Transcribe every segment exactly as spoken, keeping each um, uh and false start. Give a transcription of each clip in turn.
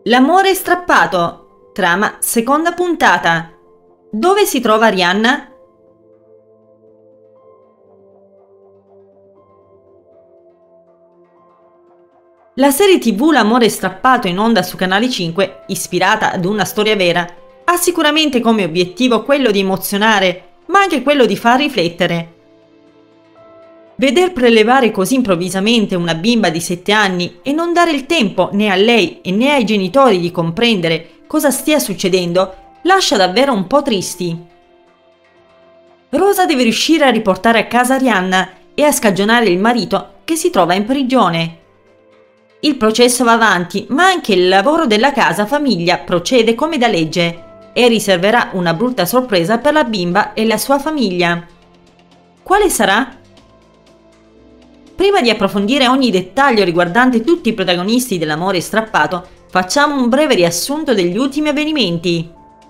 L'amore strappato, trama seconda puntata. Dove si trova Arianna? La serie tivù L'amore strappato, in onda su Canale cinque, ispirata ad una storia vera, ha sicuramente come obiettivo quello di emozionare, ma anche quello di far riflettere. Veder prelevare così improvvisamente una bimba di sette anni e non dare il tempo né a lei né ai genitori di comprendere cosa stia succedendo lascia davvero un po' tristi. Rosa deve riuscire a riportare a casa Arianna e a scagionare il marito che si trova in prigione. Il processo va avanti, ma anche il lavoro della casa famiglia procede come da legge e riserverà una brutta sorpresa per la bimba e la sua famiglia. Quale sarà? Prima di approfondire ogni dettaglio riguardante tutti i protagonisti dell'amore strappato, facciamo un breve riassunto degli ultimi avvenimenti.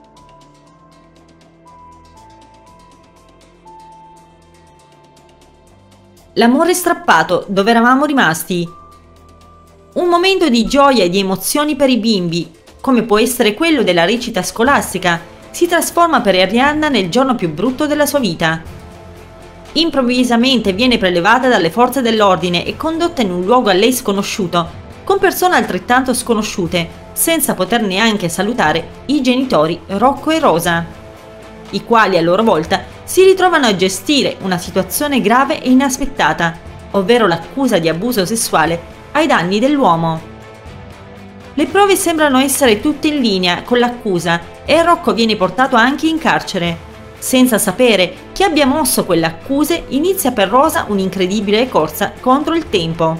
L'amore strappato, dove eravamo rimasti. Un momento di gioia e di emozioni per i bimbi, come può essere quello della recita scolastica, si trasforma per Arianna nel giorno più brutto della sua vita. Improvvisamente viene prelevata dalle forze dell'ordine e condotta in un luogo a lei sconosciuto, con persone altrettanto sconosciute, senza poter neanche salutare i genitori Rocco e Rosa, i quali a loro volta si ritrovano a gestire una situazione grave e inaspettata, ovvero l'accusa di abuso sessuale ai danni dell'uomo. Le prove sembrano essere tutte in linea con l'accusa e Rocco viene portato anche in carcere. Senza sapere chi abbia mosso quelle accuse, inizia per Rosa un'incredibile corsa contro il tempo.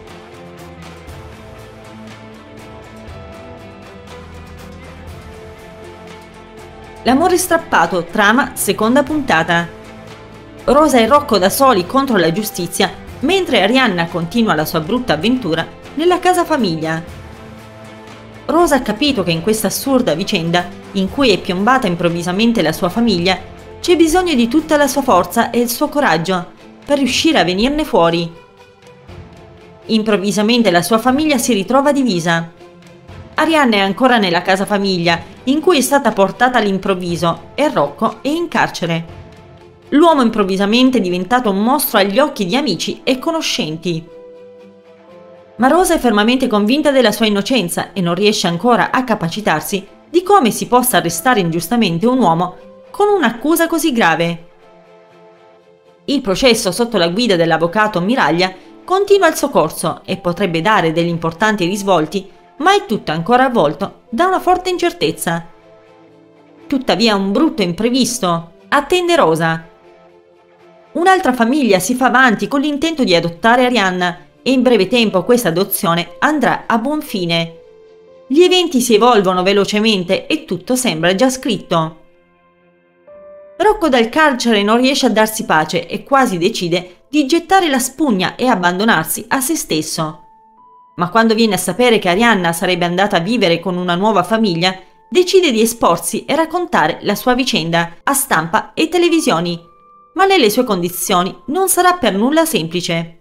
L'amore strappato, trama seconda puntata. Rosa e Rocco da soli contro la giustizia, mentre Arianna continua la sua brutta avventura nella casa famiglia. Rosa ha capito che in questa assurda vicenda, in cui è piombata improvvisamente la sua famiglia, c'è bisogno di tutta la sua forza e il suo coraggio per riuscire a venirne fuori. Improvvisamente la sua famiglia si ritrova divisa. Arianna è ancora nella casa famiglia, in cui è stata portata all'improvviso, e Rocco è in carcere. L'uomo improvvisamente è diventato un mostro agli occhi di amici e conoscenti. Ma Rosa è fermamente convinta della sua innocenza e non riesce ancora a capacitarsi di come si possa arrestare ingiustamente un uomo con un'accusa così grave. Il processo sotto la guida dell'avvocato Miraglia continua il suo corso e potrebbe dare degli importanti risvolti, ma è tutto ancora avvolto da una forte incertezza. Tuttavia un brutto imprevisto attende Rosa. Un'altra famiglia si fa avanti con l'intento di adottare Arianna e in breve tempo questa adozione andrà a buon fine. Gli eventi si evolvono velocemente e tutto sembra già scritto. Rocco dal carcere non riesce a darsi pace e quasi decide di gettare la spugna e abbandonarsi a se stesso. Ma quando viene a sapere che Arianna sarebbe andata a vivere con una nuova famiglia, decide di esporsi e raccontare la sua vicenda a stampa e televisioni. Ma nelle sue condizioni non sarà per nulla semplice.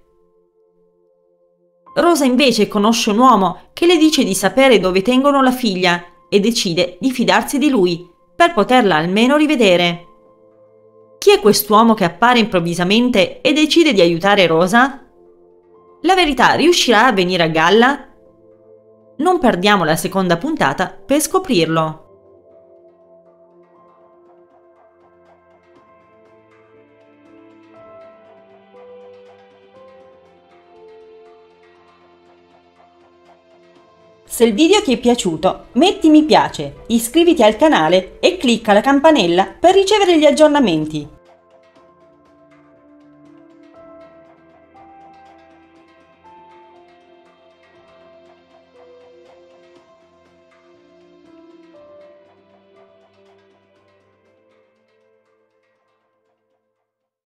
Rosa invece conosce un uomo che le dice di sapere dove tengono la figlia e decide di fidarsi di lui per poterla almeno rivedere. Chi è quest'uomo che appare improvvisamente e decide di aiutare Rosa? La verità riuscirà a venire a galla? Non perdiamo la seconda puntata per scoprirlo. Se il video ti è piaciuto, metti mi piace, iscriviti al canale e clicca la campanella per ricevere gli aggiornamenti.